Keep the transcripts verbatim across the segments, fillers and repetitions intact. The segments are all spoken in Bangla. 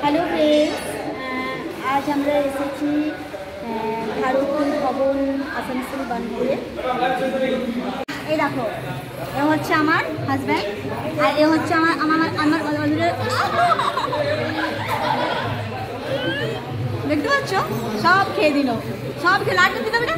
হ্যালো ফ্রেন্ডস, আজ আমরা এসেছি ভারতী ভবন আসানসোল বানপুরে। এই দেখো, এ হচ্ছে আমার হাজব্যান্ড আর এ হচ্ছে আমার আমার আমার দেখতে পাচ্ছ, সব খেয়ে দিল, সব খেয়ে লাগ দিতে হবে না,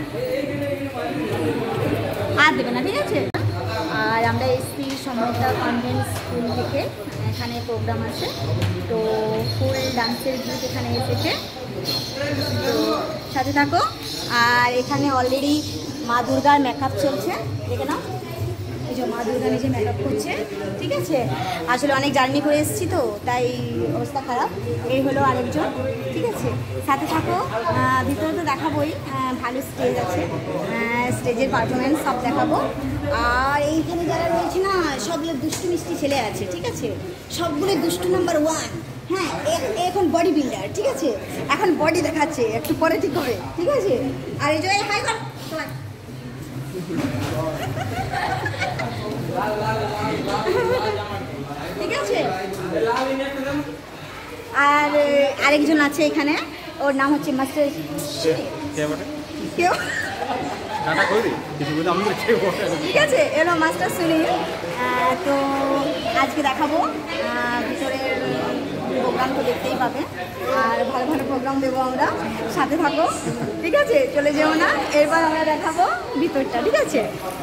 আর দেবে না, ঠিক আছে। আর আমরা এসছি সমতা কনভেন্ট স্কুল থেকে, এখানে প্রোগ্রাম আছে, তো ফুল ডান্সের গ্রুপ এখানে এসেছে, তো সাথে থাকো। আর এখানে অলরেডি মা দুর্গার মেকআপ চলছে, দেখে নাও, এই যে মা দুর্গা নিজে মেকআপ করছে, ঠিক আছে। আসলে অনেক জার্নি করে এসেছি তো, তাই অবস্থা খারাপ। এই হলো আরেকজন, ঠিক আছে, সাথে থাকো। ভিতরে তো দেখাবোই, ভালো স্টেজ আছে, স্টেজের পারফরমেন্স সব দেখাবো। আর এইখানে যারা রয়েছে না, সবগুলো দুষ্টু মিষ্টি ছেলে আছে, ঠিক আছে, সবগুলো দুষ্টু নাম্বার ওয়ান। হ্যাঁ, এখন বডি বিল্ডার, ঠিক আছে, এখন বডি দেখাচ্ছে, একটু পরে ঠিক হবে, ঠিক আছে। আর এই যে হাই কর সবাই, ঠিক আছে। আর আরেকজন আছে এখানে, ওর নাম হচ্ছে মাস্টার, কেউ ঠিক আছে, এলো মাস্টার সুনীল। তো আজকে দেখাবো ভিতরের প্রোগ্রাম, তো দেখতেই পাবে, আর ভালো ভালো প্রোগ্রাম দেবো আমরা, সাথে থাকো, ঠিক আছে, চলে যেও না। এরপর আমরা দেখাবো ভিতরটা, ঠিক আছে।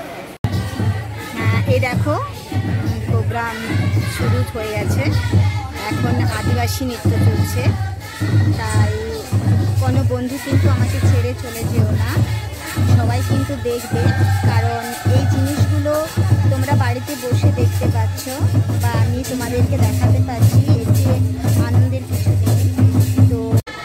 এই দেখো, প্রোগ্রাম শুরু হয়ে গেছে, এখন আদিবাসী নৃত্য চলছে, তাই কোনো বন্ধু কিন্তু আমাকে ছেড়ে চলে যেও না, সবাই কিন্তু দেখবে, কারণ এই জিনিসগুলো তোমরা বাড়িতে বসে দেখতে পাচ্ছ বা আমি তোমাদেরকে দেখাতে পারছি, এর যে আনন্দের কিছু নেই। তো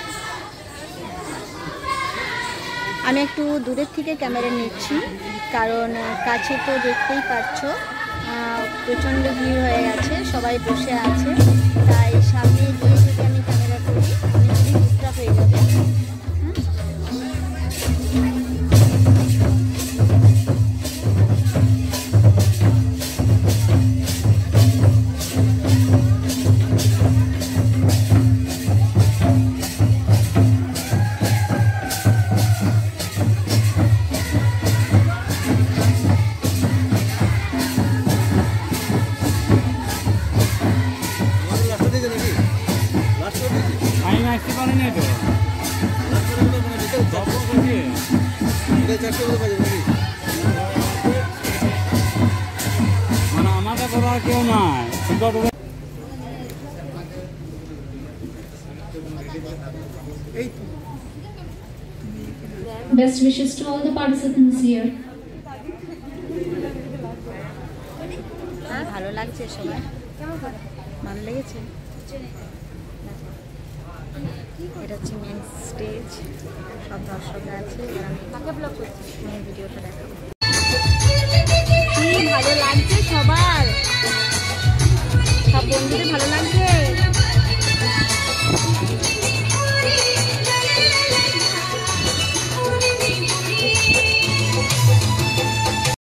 আমি একটু দূরের থেকে ক্যামেরা নিচ্ছি, কারণ কাছে তো দেখতেই পাচ্ছ প্রচণ্ড ভিড় হয়ে গেছে, সবাই বসে আছে, তাই সামনে গিয়ে যদি আমি ক্যামেরা করি অনেকটাই ডিস্টার্ব হয়ে যাবে। Best wishes to all the participants here. ভালো লাগছে, সবাই ভালো লেগেছে। এটা হচ্ছে মেন স্টেজ, সব দর্শকরা আছে, আমি ভিডিওটা দেখাবো। কি ভালো লাগছে।